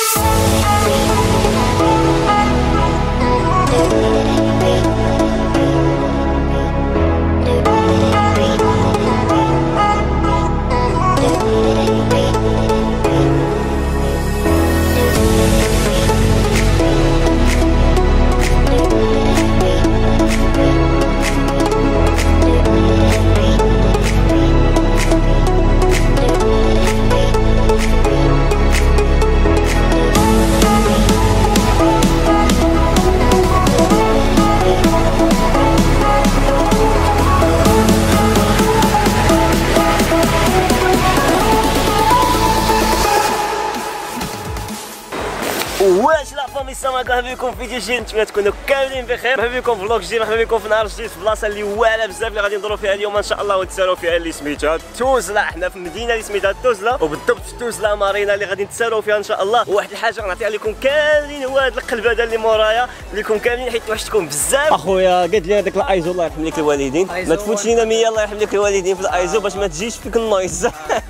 واش لا فامي السلام عليكم، مرحبا بكم في فيديو جديد. نتمنى تكونوا كاملين بخير. مرحبا بكم في فلوق جديد، مرحبا بكم في نهار جديد في بلاصه اللي واعره بزاف اللي غادي ندوروا فيها اليوم ان شاء الله ونتسالوا فيها اللي سميتها توزلا. حنا في مدينه اللي سميتها توزلا، وبالضبط في توزلا مارينا اللي غادي نتسالوا فيها ان شاء الله. وواحد الحاجه غنعطيها لكم كاملين هو هذا القلب هذا اللي مورايا لكم كاملين حيت وحشتكم بزاف. اخويا قالت لي هذاك الايزو الله يرحم لك الوالدين، ما تفوتش لينا 100 الله يرحم لك الوالدين في الايزو باش ما تجيش فيك النويز.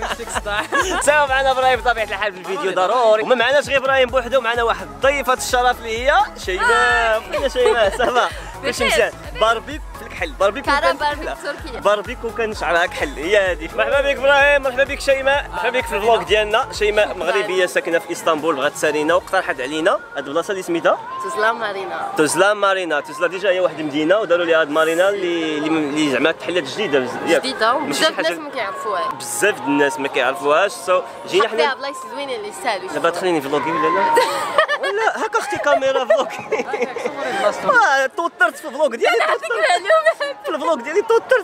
ساو معنا ابراهيم بطبيعه الحال في الفيديو ضروري، وما معناش غير ابراهيم بوحده، معنا واحد ضيفة الشرف اللي هي شيماء. فين شيماء؟ صافا كلشي مزيان. باربيك في الكحل، باربيكو كان تركيا، باربيكو كان شعرها كحل، هي هذه. مرحبا بك ابراهيم، مرحبا بك شيماء، مرحبا بك في الفلوق ديالنا. شيماء مغربيه ساكنه في اسطنبول، بغات تسالينا واقترحت علينا هاد البلاصه اللي سميتها توزلا مارينا. توزلا مارينا. توزلا ديجا هي واحد المدينه وداروا لها هاد مارينا اللي زعما تحلات جديده جديده وبزاف الناس ما كيعرفوهاش، بزاف الناس ما كيعرفوهاش. جينا حنا فيها بلايص زوينين اللي يستاهلوا. دابا تخليني فلوقي ولا لا؟ ولا هكا اختي كاميرا فلوقي. توترت في الفلوق ديالي، في الفلوق ديالي توترت.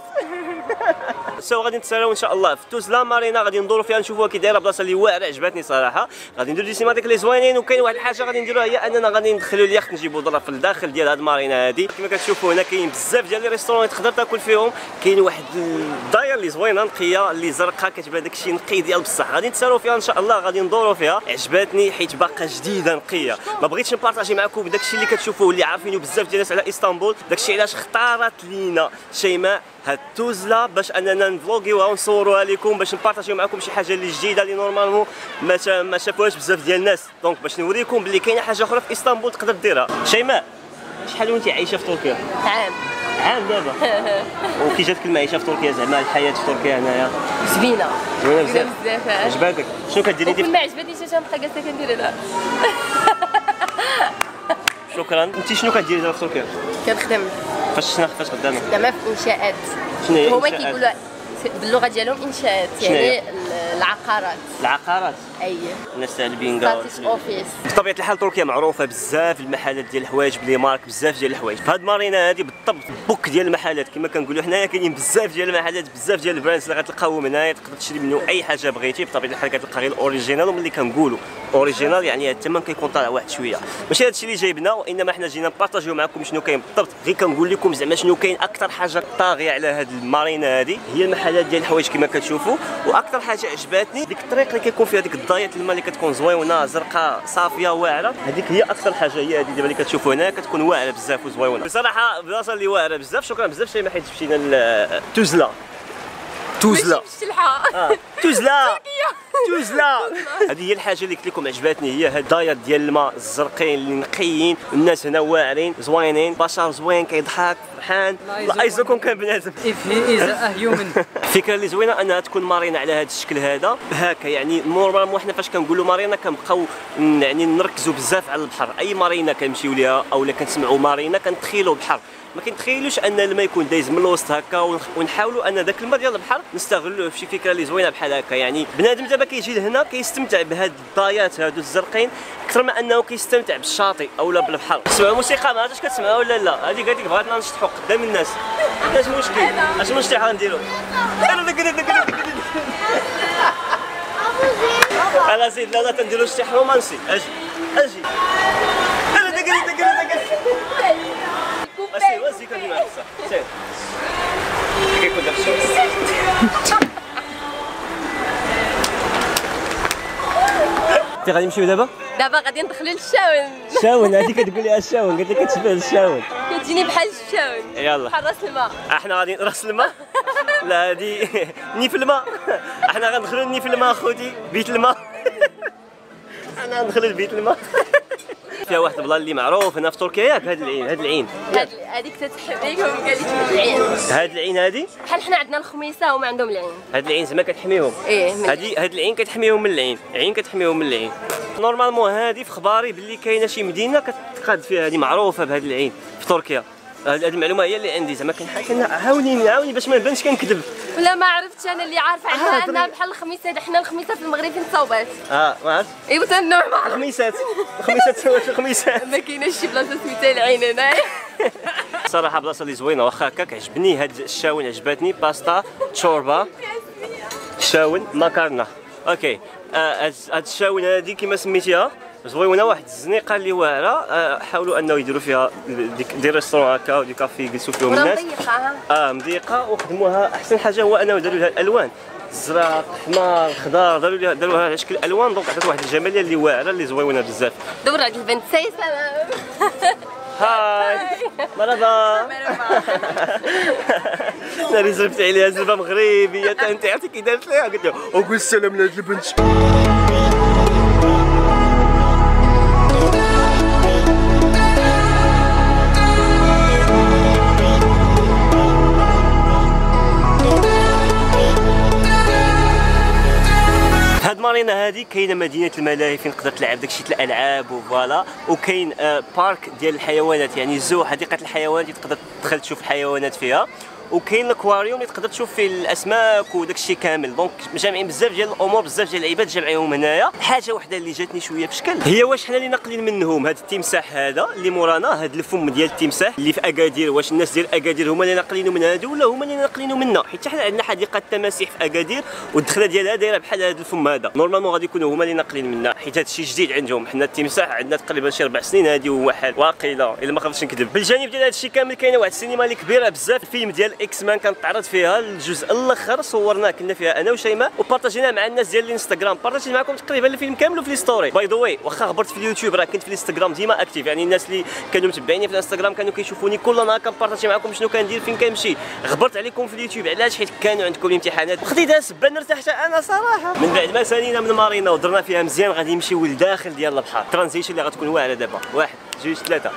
سو غادي نتسالاو ان شاء الله في توزلا مارينا، غادي ندوروا فيها نشوفوها كي دايره، بلاصه اللي واعره عجبتني صراحه. غادي نديرو دي سيماتيك لي زوينين، وكاين واحد الحاجه غادي نديروها هي اننا غادي ندخلوا اليخت نجيبوا ضرب في الداخل ديال هاد مارينا هادي. كما كتشوفوا هنا كاين بزاف ديال لي ريستورون تقدر تاكل فيهم. كاين واحد الداير اللي زوينه نقيه اللي زرقاء كتبان داكشي نقي ديال بصح. غادي نتسالاو فيها ان شاء الله، غادي ندوروا فيها. عجباتني حيت باقا جديده نقيه. ما بغيتش نبارطاجي معكم داكشي اللي كتشوفوه اللي عارفينه بزاف ديال الناس على اسطنبول. داكشي علاش اختارت لينا شيماء هاد توزلا باش اننا نفلوغيوها ونصوروها لكم، باش نبارطاجيو معكم شي حاجه اللي جديده اللي نورمالمون ما شافوهاش بزاف ديال الناس. دونك باش نوريكم بلي كاينه حاجه اخرى في اسطنبول تقدر ديرها. شيماء شحال وانت عايشه في تركيا؟ عام دابا. وكي جاتك المعيشه في تركيا، زعما الحياه في تركيا هنايا؟ زوينه بزاف. عجباتك؟ شنو كديري كل ما عجبتنيش اش غنبقى جالسه كندير هنا. شكرا. انت شنو كديري دابا في تركيا؟ كنخدم. فاش خدامه؟ خدامه في انشاءات. شنو هي هما كيقولوا باللغه ديالهم انشاءات، يعني العقارات. العقارات؟ اي الناس تاع البينغا اوفيس. بطبيعه الحال تركيا معروفه بزاف المحلات ديال الحوايج بلي مارك، بزاف ديال الحوايج. في هاد مارينا هادي بالضبط بوك ديال المحلات كما كنقولوا حنايا، كاينين بزاف ديال المحلات، بزاف ديال البراندز اللي غتلقاوهم هنايا، تقدر تشري منه اي حاجه بغيتي. بطبيعه الحال كتلقى غير الاوريجينال، وملي كنقولوا اوريجينال يعني الثمن كيكون طالع واحد شويه. ماشي هادشي اللي جايبنا، وانما حنا جينا نبارطاجيو معكم شنو كاين بالضبط. غير كنقول لكم زعما شنو كاين. اكثر حاجه طاغيه على هاد المارينا هادي هي المحلات ديال الحوايج كما كتشوفوا. واكثر حاجه عجباتني ديك الطريق اللي كيكون فيها ديك الضايات الماء اللي كتكون زويونه زرقاء صافيه واعره. هذيك هي اكثر حاجه، هي هذه دابا اللي كتشوفوا هنا كتكون واعره بزاف وزويونه بصراحه. بلاصه اللي واعره بزاف. شكرا بزاف شيماء حيت مشينا لتوزلا. توزلا توزلا توزلا. هذه هي الحاجه اللي قلت لكم عجباتني، هي هاد الدايات ديال الماء الزرقين اللي نقيين، الناس هنا واعرين زوينين، بشر زوين كيضحك فرحان. الله يجزاكم كان بنادم. الفكره اللي زوينه انها تكون مارينا على هذا الشكل هذا هكا. يعني نورمالمون حنا فاش كنقولوا مارينا كنبقاو يعني نركزوا بزاف على البحر. اي مارينا كنمشيو ليها اولا كنسمعوا مارينا كنتخيلوا بحر، ما كنتخيلوش ان الماء يكون دايز من الوسط هكا، ونحاولوا ان ذاك الماء ديال البحر نستغلوه في شي فكره اللي زوينه بحال هكا. يعني بنادم دابا كيجي لهنا كيستمتع بهاد الضايات هادو الزرقين اكثر ما انه كيستمتع بالشاطئ اولا بالبحر. تسمعوا موسيقى ما عرفتش كتسمعوا ولا لا؟ هذه قالت لك بغاتنا نشطحوا قدام الناس. اش المشكل؟ اش المشكل غنديروا؟ انا زيد لا تنديروا شطيح رومانسي. اجي وزي كان ديما بصح سير كيكون داك الشيء. انت غادي نمشيو دابا غادي ندخلوا للشاون. الشاون هذه كتقول لي الشاون، قالت لك كتشبه الشاون، كتجيني بحال الشاون. يلا بحال راس الماء. احنا غادي راس الماء. لا هذه ني في الماء. احنا غندخلوا ني في الماء اخوتي، بيت الماء. انا ندخل البيت الماء. فيها واحد البلان اللي معروف هنا في تركيا ياك، هاد العين هذيك تتحميهم قال لك العين. هاد العين هادي بحال حنا عندنا الخميسه وما عندهم العين. هاد العين زعما كتحميهم. ايه هاد العين كتحميهم من العين، العين كتحميهم من العين. نورمالمون هادي في خباري باللي كاينه شي مدينه كتقاد فيها، هادي معروفه بهاد العين في تركيا. هذه المعلومه هي اللي عندي زعما عاوني باش ما نبانش كنكذب. ولا ما عرفتش انا اللي عارفه عندنا بحال الخميسه، حنا الخميسه في المغرب فين تصاوبات. ما عرفت. ايوا تا النوع ما عرفت. الخميسات الخميسات ما كايناش شي بلاصه سميتها العين هنايا. صراحه بلاصه اللي زوينه واخا هكاك عجبني هاد الشاون، عجبتني باستا تشوربا شاون ماكارنا. اوكي هاد الشاون هادي كما سميتيها زوينه، واحد الزنيقه اللي واعره، حاولوا انه يديروا فيها دي ريستورون هكا ودي كافي يجلسوا فيهم الناس. مضيقه وخدموها. احسن حاجه هو انه داروا لها الالوان الزرق احمر خضار، داروها على شكل الوان، دونك عطات واحد الجماليه اللي واعره اللي زوينه بزاف. دور هاد البنت سلام. هاي مرحبا. ناري زربت عليها زربه مغربيه، انت عرفتي كي دارت ليها قلت لها وقول السلام لهاد البنت. هاد مارينا هادي كاينه مدينه الملاهي فين تقدر تلعب داكشي د الالعاب وفوالا، وكاين بارك ديال الحيوانات يعني زو حديقه الحيوان تقدر تدخل تشوف الحيوانات فيها، وكاين الاكواريوم اللي تقدر تشوف فيه الاسماك وداكشي كامل. دونك جامعين بزاف ديال الامور، بزاف ديال العباد جامعيهم هنايا. حاجه وحده اللي جاتني شويه في شكل هي واش حنا اللي ناقلين منهم هذا التمساح هذا اللي مورانا، هذا الفم ديال التمساح اللي في اكادير، واش الناس ديال اكادير هما اللي ناقلينه من هادو ولا هما اللي ناقلينه منا؟ حيت حنا عندنا حديقه التماسيح في اكادير والدخله ديالها دايره بحال هذا الفم هذا، نورمالمون غادي يكونوا هما اللي ناقلين منا حيت هذا الشيء جديد عندهم. حنا التمساح عندنا تقريبا شي 4 سنين هذه وواحد واقيلا الا ما خفتش نكذب. بالجانب ديال هذا الشيء كامل كاينه واحد السينما اللي كبيره بزاف، الفيلم ديال اكس مان كانت فيها الجزء الاخر صورناه كنا فيها انا وشيماء وبارطاجيناه مع الناس ديال الانستغرام، بارطاجيت معكم تقريبا الفيلم كامل في لي ستوري. باي ذا واي واخا خبرت في اليوتيوب راه كنت في الانستغرام ديما اكتيف، يعني الناس اللي كانوا متبعيني في الانستغرام كانوا كيشوفوني كل نهار كنبارطاجي معكم شنو كندير فين كنمشي. غبرت عليكم في اليوتيوب علاش؟ حيت كانوا عندكم الامتحانات وخديتها سبان ارتحت انا صراحه. من بعد ما سالينا من مارينا ودرنا فيها مزيان غادي نمشيو للداخل ديال البحر، ترانزيشن اللي غتكون واعره دابا. 1 2 3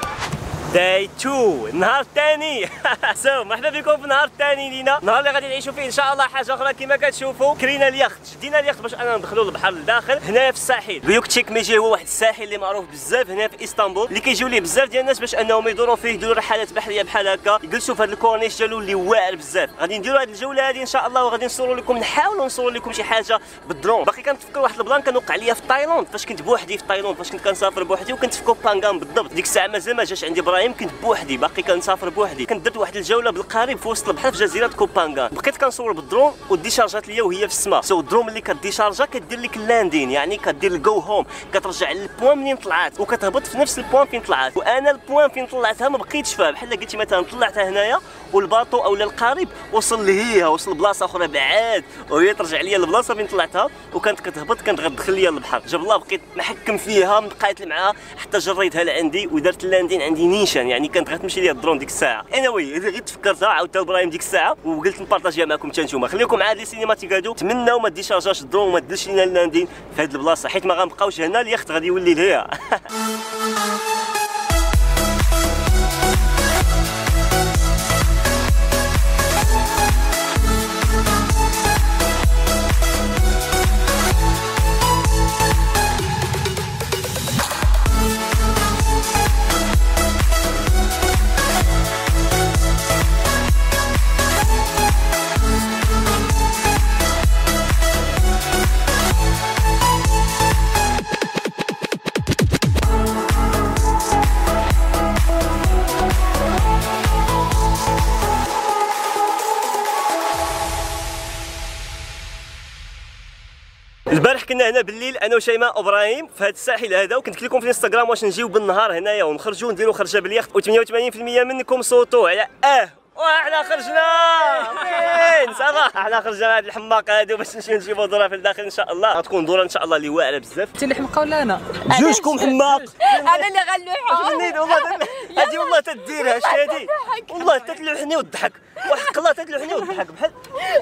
داي 2 النهار الثاني. سو مرحبا بكم في النهار الثاني لينا، النهار اللي غادي نعيشوا فيه ان شاء الله حاجه اخرى كما كتشوفوا. كرينا اليخت، شدينا اليخت باش انا ندخلوا للبحر لداخل هنايا في الساحل. بيوكتشيك ميجي هو واحد الساحل اللي معروف بزاف هنا في اسطنبول، اللي كيجيو ليه بزاف ديال الناس باش انهم يدوروا فيه، يديروا رحلات بحريه بحال هكا، يجلسوا في هذا الكورنيش ديالو اللي واعر بزاف. غادي نديروا هذه الجوله هذه ان شاء الله، وغادي نصوروا لكم، نحاولوا نصوروا لكم شي حاجه بالدرون. باقي كنتفكر واحد البلان كان وقع ليا في تايلاند فاش كنت بوحدي في تايلاند، فاش كنت كنسافر بوحدي وكنت في كوبانغان بالضبط. ديك الساعه مازال ما جاش عندي ابراهيم، كنت بوحدي باقي كنسافر بوحدي. كنت درت واحد الجوله بالقريب في وسط البحر في جزيره كوبانغان، بقيت كنصور بالدرون وديشارجات ليا وهي في السماء. سو الدرون ملي كديشارجا كدير لك اللاندين، يعني كدير الجو هوم، كترجع للبوان منين طلعت وكتهبط في نفس البوان فين طلعت. وانا البوان فين طلعتها ما بقيتش فيها، بحال قلتي مثلا طلعتها هنايا والباطو اولا القريب وصل لهيها، وصل لبلاصه اخرى بعاد وهي ترجع ليا للبلاصه فين طلعتها، وكانت كتهبط كانت غتدخل ليا للبحر. جاب الله بقيت محكم فيها مقاتل معاها حتى جريتها لعندي ودرت اللاندين عندي نيشان، يعني كانت غتمشي ليا الدرون ديك الساعه. انوي غير تفكرتها عاودتها لابراهيم ديك الساعه وقلت نبارطاجيها معكم حتى نتوما. خليكم عاد لي سينيماتيك هادو، تمناو ما ديشارجاش الدرون وما ديرش لينا اللاندين في هاد البلاصه، حيت ما غنبقاوش هنا، اليخت غادي يولي لهيا. البارح كنا هنا بالليل انا وشيماء وابراهيم في هذا الساحل هذا، وكنت قلت لكم في الانستغرام واش نجيو بالنهار هنايا ونخرجوا نديروا خرجه باليخت، و88% منكم صوتوا على وحنا خرجنا وين صافا حنا خرجنا مع هاد الحماق هادو باش نمشيو نجيبو ذره في الداخل ان شاء الله. غتكون ذره ان شاء الله اللي واعره بزاف. انت اللي حمقه ولا انا؟ جوجكم حماق. انا اللي غنلوحو والله هادي والله تديرها شتي هادي والله تتلوحني وتضحك وحق الله تتلوحني وتضحك بحال.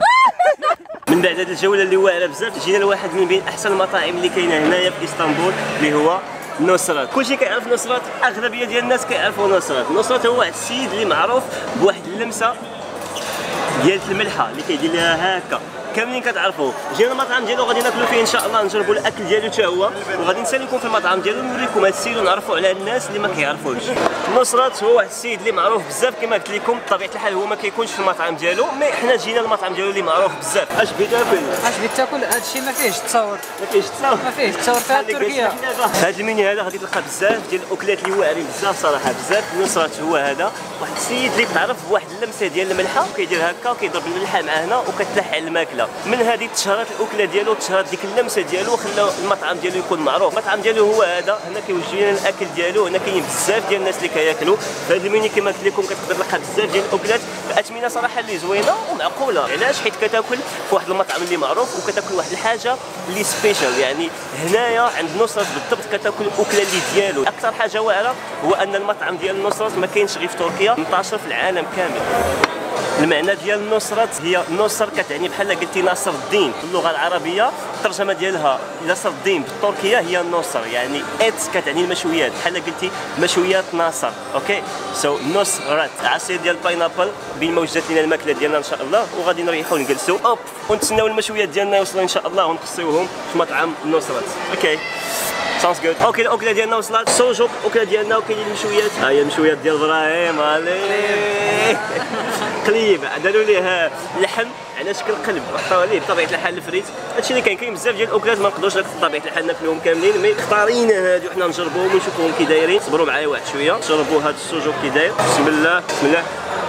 من بعد هاد الجوله اللي واعره بزاف جينا لواحد من بين احسن المطاعم اللي كاينه هنايا في اسطنبول اللي هو نصرت. كلشي كيعرف نصرت، اغلبيه ديال الناس كيعرفوا نصرت. نصرت هو واحد السيد اللي معروف بواحد اللمسه ديال الملحه اللي كيدير لها هكا، كاملين كتعرفوه. جينا المطعم ديالو غادي ناكلو فيه ان شاء الله، نجربوا الاكل ديالو حتى هو، وغادي نساليكم في المطعم ديالو نوريكم هذا السيد ونعرفوا على الناس اللي ما كيعرفوش. نصرت هو واحد السيد اللي معروف بزاف كما قلت لكم، بطبيعه الحال هو ما كيكونش في المطعم ديالو، مي حنا جينا للمطعم ديالو اللي معروف بزاف. اش بغيت تاكل؟ اش بغيت تاكل؟ هادشي ما فيهش تصور، ما فيهش تصاور، ما فيهش تصور في تركيا. هذا المنيو هذا غادي تلقى بزاف ديال الاكلات اللي واعرين بزاف صراحه بزاف. نصرت هو هذا واحد السيد اللي تعرف بواحد اللمسه ديال الملحه، وكيدير هكا وكيضرب الملحه مع هنا وكتلح على الماكله. من هذه تشهرات الاكله ديالو، تشهرات ديك اللمسه ديالو، وخلى المطعم ديالو يكون معروف. المطعم ديالو هو هذا، هنا كيوجد لنا الاكل ديالو، هنا كاين بزاف ديال الناس اللي كياكلوا. فهاد المنيو كما قلت لكم كتقدر تلقى بزاف ديال الاكلات باثمنه صراحه اللي زوينه ومعقوله. علاش؟ حيت كتاكل في واحد المطعم اللي معروف وكتاكل واحد الحاجه اللي سبيشال. يعني هنايا عند نصرت بالضبط كتاكل الاكله اللي ديالو. اكثر حاجه واعره هو ان المطعم ديال نصرت ما كاينش غير في تركيا، منتشر في العالم كامل. المعنى ديال نصرت هي نصر، كتعني بحال قلتي ناصر الدين باللغه العربيه، الترجمه ديالها ناصر الدين بالتركيه هي النصر، يعني ات كتعني المشويات، بحال قلتي مشويات ناصر. اوكي سو نصرت. عصير ديال باينابل بين ما وجدت لنا الماكله ديالنا ان شاء الله، وغادي نريحوا ونجلسوا اوب ونتسناو المشويات ديالنا يوصلوا ان شاء الله ونقصيوهم في مطعم نصرت. اوكي ساونز جود. اوكي الاكله ديالنا وصلت، سوجوك الاكله ديالنا، وكاينين المشويات. ها هي المشويات ديال ابراهيم علي قليب، داروا ليه لحم على شكل قلب وحطوا عليه بطبيعه الحال الفريت. هادشي اللي كاين بزاف ديال الاكلات ما نقدروش بطبيعه الحال ناكلوهم كاملين، مي اختارينا هادو حنا نجربوهم ونشوفوهم كي دايرين. صبروا معايا واحد شويه جربوا هاد السوجوك كي داير. بسم الله بسم الله.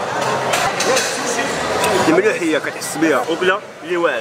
الملوحيه كتحس بها، اكله اللي واعره.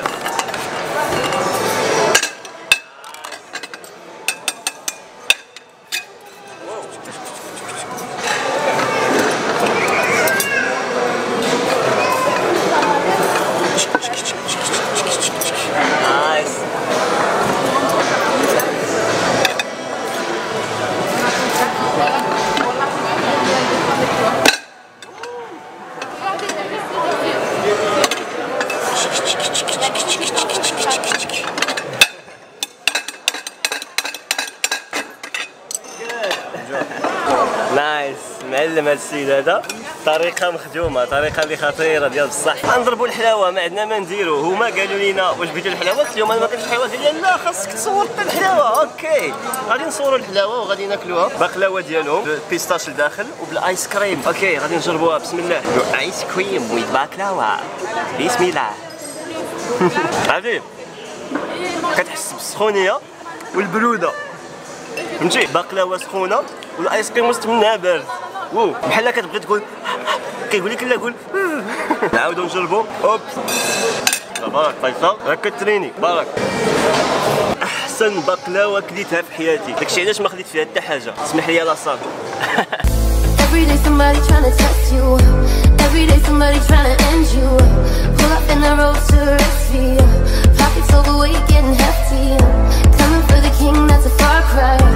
نايس معلم هاد السيد هذا، طريقه مخدومه، طريقه اللي خطيره ديال بصح. غنضربوا الحلاوه ما عندنا ما نديرو. هما قالوا لنا واش بغيتوا الحلاوه؟ قلت لهم انا ما كاينش الحلاوه. قال لي لا خاصك تصور حتى الحلاوه. اوكي غادي نصوروا الحلاوه وغادي ناكلوها بقلاوه ديالهم بالبيستاش لداخل وبالايس كريم. اوكي غادي نجربوها بسم الله. ايس كريم ويز بقلاوه بسم الله. عرفتي كتحس بالسخونيه والبروده، فهمتي؟ بقلاوه سخونه والايس كريم وسط منها بارد، بحال كتبغي تقول كيقول لك لا قول. نعاودو نجربو. اوب بارك فيصل راك كتريني بارك. احسن بقلاوه كليتها في حياتي، داكشي علاش ما خديت فيها حتى حاجه. اسمح لي لاصاط. Every day somebody trying to test you. Every day somebody trying to end you. Pull up in the road to rescue. Pockets overweight, getting hefty. Coming for the king, that's a far cry.